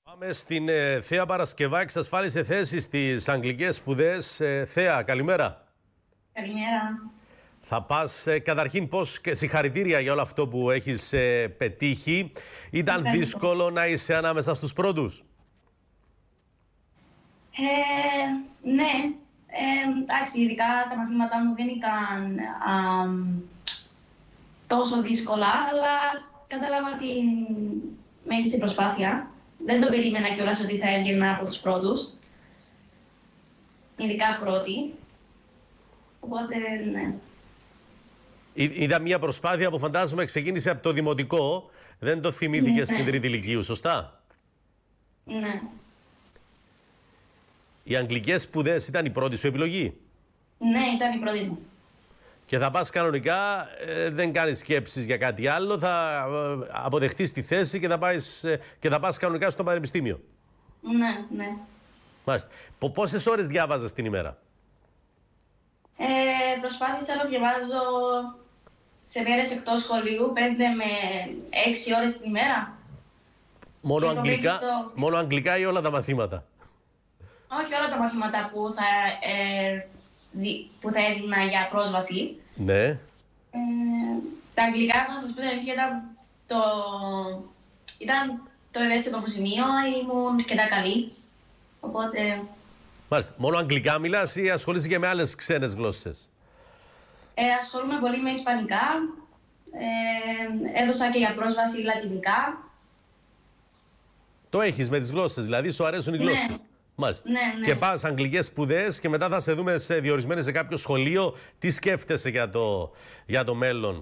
Πάμε στην Θέα Παρασκευά. Εξασφάλισε θέση στις αγγλικές σπουδές. Θέα, καλημέρα. Καλημέρα. Θα πας καταρχήν πώς και συγχαρητήρια για όλο αυτό που έχεις πετύχει. Ήταν δύσκολο να είσαι ανάμεσα στους πρώτους? Ναι. Εντάξει, ειδικά τα μαθήματά μου δεν ήταν τόσο δύσκολα, αλλά κατάλαβα την μέγιστη προσπάθεια. Δεν το περίμενα κιόλας ότι θα έβγαινα από τους πρώτους. Ειδικά πρώτοι. Οπότε, ναι. Ήταν μια προσπάθεια που φαντάζομαι ξεκίνησε από το δημοτικό. Δεν το θυμήθηκες στην τρίτη ηλικίου, σωστά? Ναι. Οι αγγλικές σπουδές ήταν η πρώτη σου επιλογή? Ναι, ήταν η πρώτη μου. Και θα πας κανονικά, δεν κάνεις σκέψεις για κάτι άλλο, θα αποδεχτείς τη θέση και θα πας κανονικά στο πανεπιστήμιο. Ναι, ναι. Μάλιστα. Πόσες ώρες διάβαζες την ημέρα? Προσπάθησα να διαβάζω σε μέρες εκτός σχολείου 5 με 6 ώρες την ημέρα. Μόνο αγγλικά ή όλα τα μαθήματα? Όχι όλα τα μαθήματα που θα έδινα για πρόσβαση. Ναι. Τα αγγλικά, να σας πω την αλήθεια, ήταν το ευαίσθητο μου σημείο, ήμουν αρκετά καλή. Οπότε... Μάλιστα. Μόνο αγγλικά μιλάς ή ασχολείσαι και με άλλες ξένες γλώσσες? Ασχολούμαι πολύ με ισπανικά. Έδωσα και για πρόσβαση λατινικά. Το έχεις με τις γλώσσες, δηλαδή σου αρέσουν οι γλώσσες? Ναι. Μάλιστα. Ναι, ναι. Και πας αγγλικές σπουδές και μετά θα σε δούμε διορισμένες σε κάποιο σχολείο. Τι σκέφτεσαι για το μέλλον?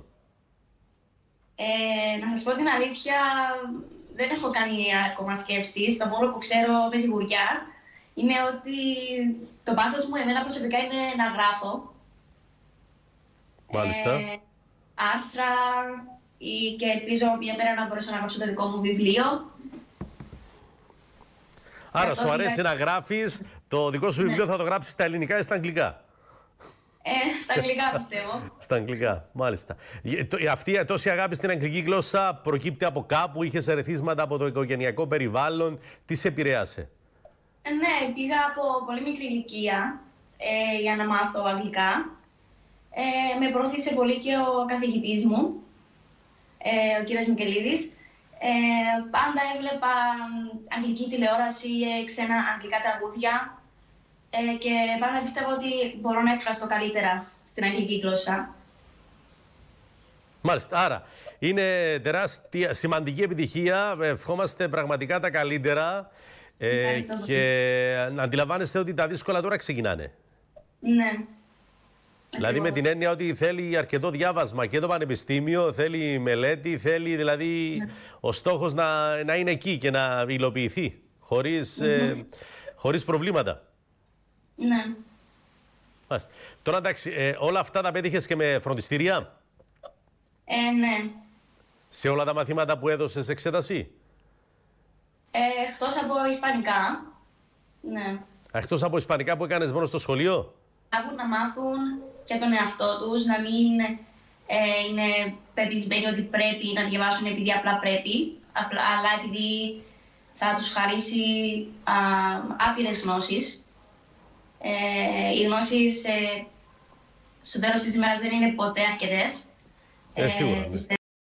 Να σας πω την αλήθεια, δεν έχω κάνει ακόμα σκέψεις. Το μόνο που ξέρω με σιγουριά είναι ότι το πάθος μου εμένα προσωπικά είναι να γράφω. Μάλιστα. Άρθρα και ελπίζω μια μέρα να μπορέσω να γράψω το δικό μου βιβλίο. Άρα σου αρέσει να γράφεις, το δικό σου βιβλίο θα το γράψεις στα ελληνικά ή στα αγγλικά? Στα αγγλικά πιστεύω. Στα αγγλικά, μάλιστα. Αυτή τόση αγάπη στην αγγλική γλώσσα προκύπτει από κάπου, είχες ερεθίσματα από το οικογενειακό περιβάλλον, τι σε επηρέασε? Ναι, πήγα από πολύ μικρή ηλικία για να μάθω αγγλικά. Με προώθησε πολύ και ο καθηγητής μου, ο κύριος Μικελίδης. Πάντα έβλεπα αγγλική τηλεόραση, ξένα αγγλικά τραγούδια και πάντα πιστεύω ότι μπορώ να εκφραστώ καλύτερα στην αγγλική γλώσσα. Μάλιστα. Άρα είναι τεράστια, σημαντική επιτυχία. Ευχόμαστε πραγματικά τα καλύτερα και να αντιλαμβάνεστε ότι τα δύσκολα τώρα ξεκινάνε. Ναι. Δηλαδή με την έννοια ότι θέλει αρκετό διάβασμα και το πανεπιστήμιο, θέλει μελέτη, θέλει δηλαδή ο στόχος να είναι εκεί και να υλοποιηθεί χωρίς προβλήματα. Ναι. Μάλιστα. Τώρα εντάξει, όλα αυτά τα πέτυχες και με φροντιστήρια? Ναι. Σε όλα τα μαθήματα που έδωσες εξέταση? Εκτός από ισπανικά. Ναι. Εκτός από ισπανικά που έκανες μόνο στο σχολείο? Να μάθουν και τον εαυτό τους, να μην είναι πεπισμένοι ότι πρέπει να διαβάσουν επειδή απλά πρέπει, αλλά επειδή θα τους χαρίσει άπειρες γνώσεις. Οι γνώσεις στο τέλος της ημέρας δεν είναι ποτέ αρκετές. Σίγουρα. Ναι.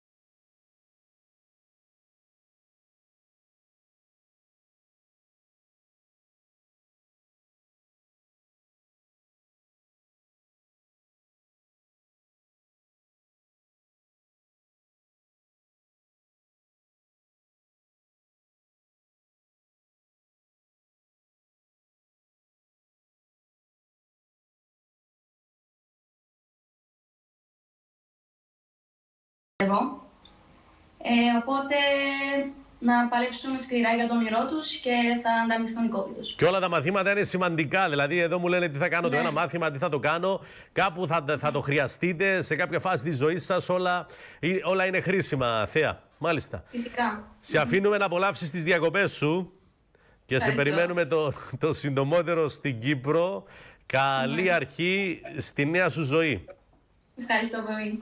Οπότε να παλέψουν σκληρά για το όνειρό τους και θα ανταμυφθούν οι κόποι τους. Και όλα τα μαθήματα είναι σημαντικά. Δηλαδή, εδώ μου λένε τι θα κάνω το ένα μάθημα, τι θα το κάνω. Κάπου θα το χρειαστείτε σε κάποια φάση της ζωής σας. Όλα είναι χρήσιμα, Θέα. Μάλιστα. Φυσικά. Σε αφήνουμε να απολαύσεις τις διακοπές σου και Ευχαριστώ. σε περιμένουμε το συντομότερο στην Κύπρο. Καλή αρχή στη νέα σου ζωή. Ευχαριστώ πολύ.